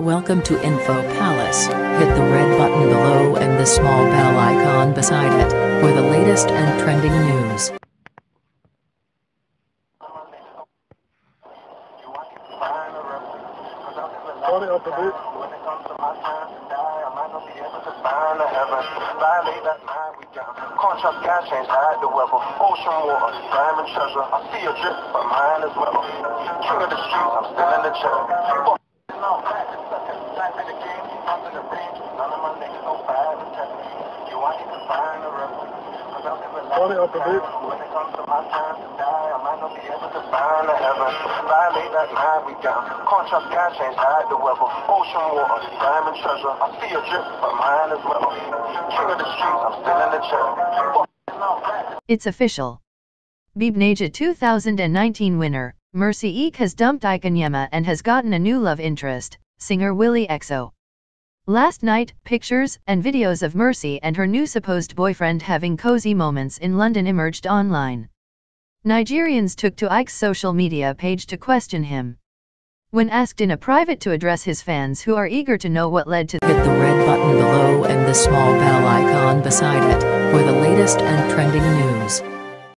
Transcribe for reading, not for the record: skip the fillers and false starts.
Welcome to Info Palace. Hit the red button below and the small bell icon beside it for the latest and trending news. Turn it up a bit. Contrast gas change, hide the weather. Ocean water, diamond treasure. I see a drip, but mine is weather. King of the streets, I'm still in the chair. Turn it up a bit. When it comes to my time to die, I might not be able to find the heaven. Violate that night we down. Contrast gas change, hide the weather. Ocean water, diamond treasure. I see a drip, but mine is weather. King of the streets, I'm still in the chair. It's official. Beebnaja 2019 winner, Mercy Eek has dumped Ike Onyema and has gotten a new love interest, singer Willie XO. Last night, pictures and videos of Mercy and her new supposed boyfriend having cozy moments in London emerged online. Nigerians took to Ike's social media page to question him. When asked in a private to address his fans who are eager to know what led to Hit the red button below and the small bell icon beside it for the latest and trending news.